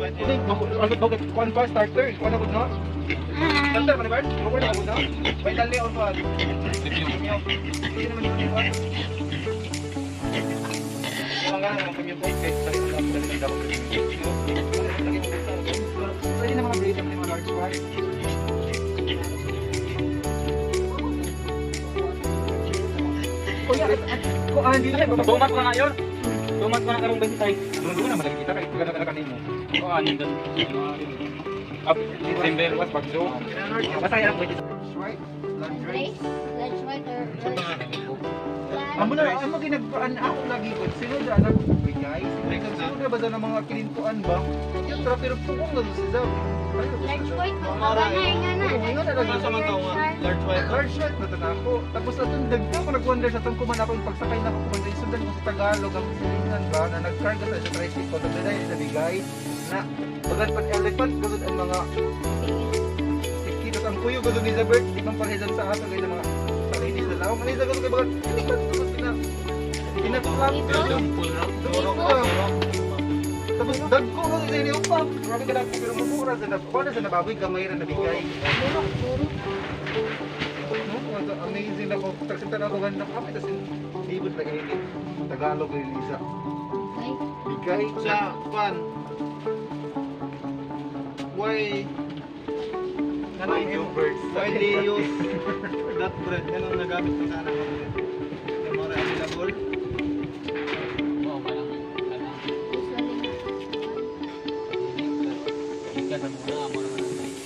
Ini bakit kuan pa starter? Kuan ako na. Starter man ba? Kuan ako na. May dali on pa. Hindi naman yung kuan. Yung mga premium point kay sa dali daw. Pwede na mga grade ng mga large one. Tumat ko na ngayon. Tumat ko na karong 20. Doon na malaki kita kay taga kanimo. Oo, anin doon. Up December was pagso. Basta yan pwede. Right? Lace? Large white or Amo na ginagpaan ako lagi ko. Sino da anak ko bigay? Sino na ba sa mga kilintuan ba? Yung pero pugong na sa Zab. large white? Maranay nga na. Ngayon na lang sa mga tawa. Large white na tanako. Tapos atong dagdag ko nag-wonder sa tong kuman ako yung pagsakay na ako kuman sa sundan ko sa Tagalog ang silingan ba na nag-carga sa tricycle sa dali sa bigay na pagkat pag elephant gud ang mga kilos ang kuyo gud ni Zabert di man parehan sa ato kay mga sarili sa laong kanisa gud kay bagat pinaklat tapos dagko ko sa inyo pa grabe ka lang pero mura sa kuan sa nababoy gamay ra na bigay amazing na ko taksinta na ko ganda kami tas libot na ganito Tagalog ni Lisa bigay Sa pan. Why why they use that bread? Anong nagamit mo sana ng bread? More available? Oo, malang ikan na muna amo naman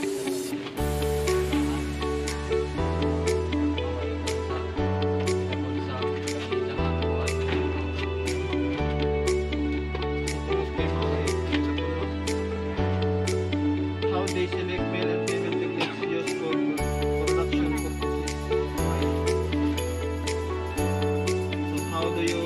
How they select male and female piglets used for production purposes? So how do you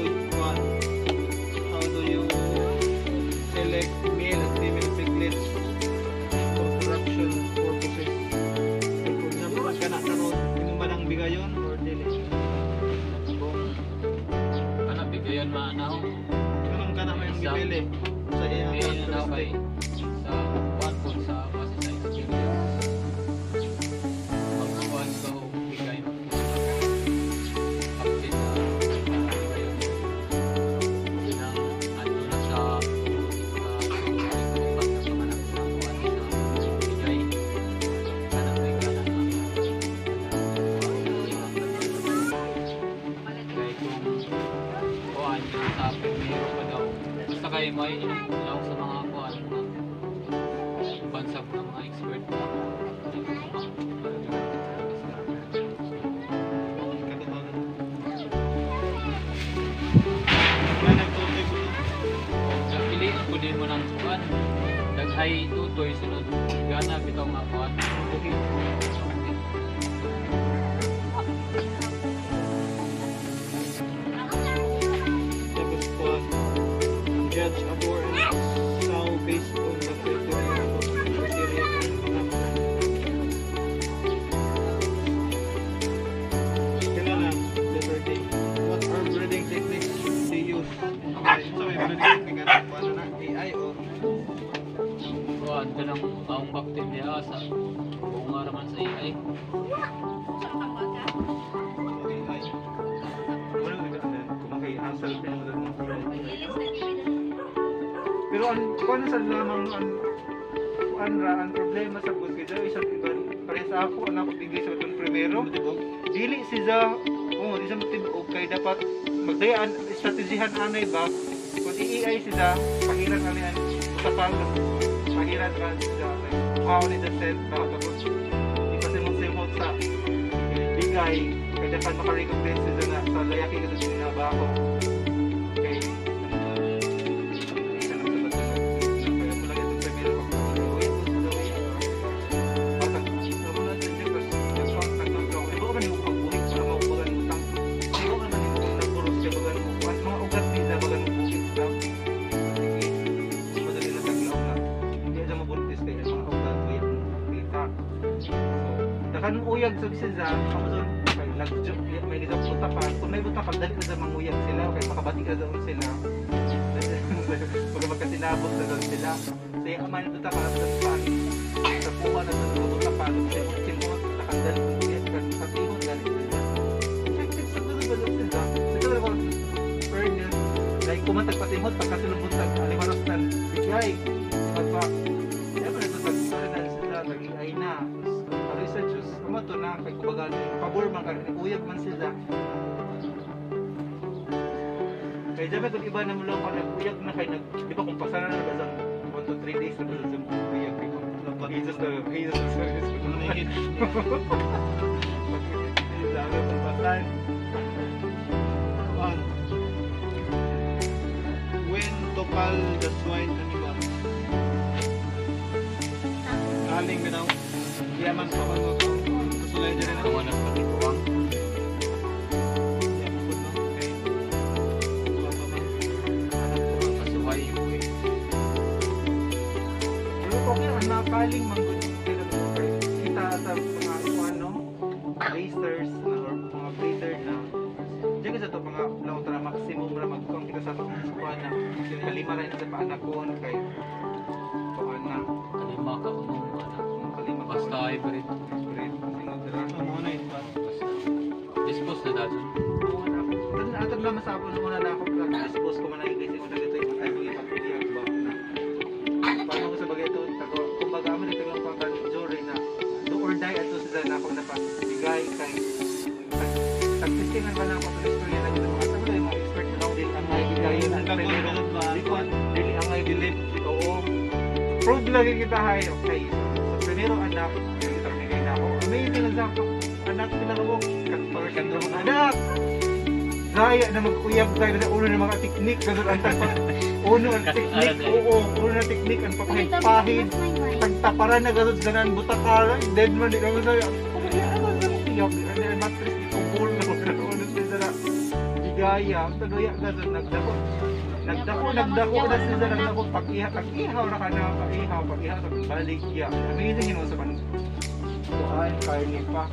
select male and female piglets for production purposes? For example, kana karon inuman ang bigayon or dili? kana bigayon maanaw. Kanang kana may gipili sa iya Bigayon na kay sa one po sa base sa experience. Pagkuhan ko bigay mo. Update na bigayon. Nang ano na sa pagkakamanang sa kuhan sa bigay. Kanang may kanan na. Kaya kung kuhan yung topic meron pa daw. Basta kayo may inulaw sa mga kuhan mga bansag ng mga expert na sa piliin ko din mo ng kuhan daghay tutoy sunod gana bitaw nga kuhan Tapos po, judge a more and sow based on the criteria and Kailangan, letter D. What are breeding techniques they use? Okay, so may breeding technique na paano na AI o kuhan ka ng taong bakterya sa kung nga naman sa AI AI? Wala na ganun. Kumaki-answer din mo doon. pero ang kuan sa lamang ang problema sa bus kay Joy isang iba pare sa ako anak ko bigay sa itong primero dili siya di siya matibok kay dapat magdayaan strategihan anay ba kung i-AI siya pahiran anay ang usapan pahiran ka siya how ni the set ba tapos ipasimot sa bigay kay dapat makarecognize siya na sa layaki ka sa sinabaho kay kanong uyag sa siya Amazon kay nagjo may nidap utapan kung may utapan dali ka sa manguyag sila kay makabati ka doon sila pag magkasinabot na doon sila Saya aman itu tak para depan. Terpuwa na sa lugar na palo. Saya magsimot, nakandali ko yan. Kasi sa tihon galing sila. Check sa gusto ba sila? Ito na ako, fairness. Dahil kumantag patimot, pagkasulubot sa alimaros na bigay. Pagpa, kaya pa nagtutag-saran sila, nag-iay na. Para sa Diyos, kumato na, kay kubaga, pabor man ka, uyag man sila. Kaya dyan kung iba na mo lang kung nag-uyag na kayo, di ba kung pasaran na ba sa 1 to 3 days na ba sa uyag, di ba? Jesus na, Jesus na service ko na yun. Dami kong pasan. When topal the swine animal. Galing ganaw. Yaman pa ba ito? Kasulay dyan na. Ang anak patikuwang. Yaman po no? Okay. Kuha pa man. Anak ko ang kasuway ko eh. Pero okay, ang nakaling manggod kita sa mga ano, racers na or mga breeder na diyan sa to mga lautra maximum ra magkong kita sa mga sukuan na kalima rin sa paanak ko kay kuan na Kalima ka unong anak. kalima Basta hybrid. breed singod ra Ang muna yun pa. Basta. Dispose na dazon. Kasi atag lang masabon muna na ako sa dispose ko man ay kasi una dito yung tayo yung pagkiyag ba na paano ko sa bagay ito tago kumbaga mo dito lang pang jury na do or die ato sila na ako napabigay kay tagsisingan ba na ako sa istorya na yun mga sabi yung mga expert mo lang din ang may bigayon ang primero likod dili ang may bilib oo prove lagi kita hay okay sa primero anak kita bigay na ako amazing ang sakto anak pinakabok kagpagkando anak Raya na mag-uyag tayo sa uno ng mga teknik kasi ang tagpag uno ang teknik oo uno na teknik ang papahid tagtaparan na gano'n sa ganan butakaran dead man di ka mo sabi ano sa tiyog ano ang matris ito bull na uno sa na bigaya ang tagoya gano'n nagdako na sila nagdako pag-ihaw na ka na pag-ihaw sa baligya amazing yun sa pan tuhain karne pa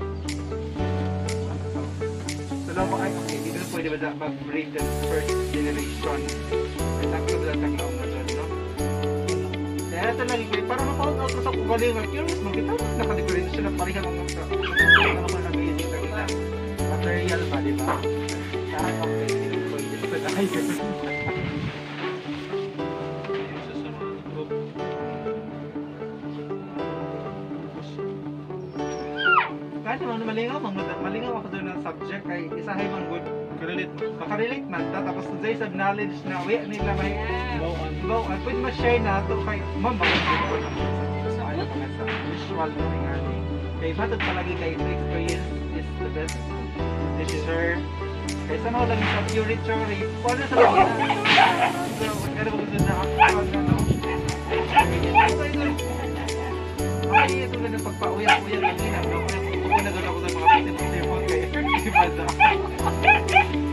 so ba ay okay hindi na pwede ba mag-breed the first generation at ang kabila taglaw na doon no kaya talaga kayo para mapag-out ko sa kugalingan curious makita naka-differentiation na parihan ang mga ano naman amazing na material pa di ba lahat okay hindi na pwede sa tayo kahit naman malingaw ako doon ng subject kay isahay man good makarelate man ta tapos today sa knowledge na we nila may baw at pwede ma-share na to kay ma'am baka ko na sa ano pa sa visual na nga ni kay matod palagi kay the experience is the best teacher kay sana lang sa theory paano sa mga so kada ko na ano ay ito na pagpauyak-uyak kanina no? Kung nagano ko sa mga pati-pati mo kay iba